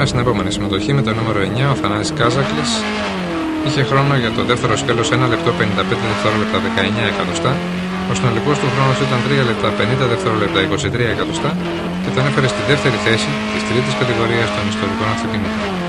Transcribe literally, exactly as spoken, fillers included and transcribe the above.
Πάμε στην επόμενη συμμετοχή με το νούμερο εννιά, ο Θανάσης Κάζακλης. Είχε χρόνο για το δεύτερο σκέλος ένα λεπτό πενήντα πέντε δευτερόλεπτα δεκαεννιά εκατοστά. Ο συνολικός του χρόνος ήταν τρία λεπτά πενήντα δευτερόλεπτα είκοσι τρία εκατοστά και τον έφερε στη δεύτερη θέση της τρίτης κατηγορίας των ιστορικών αυτοκινήτων.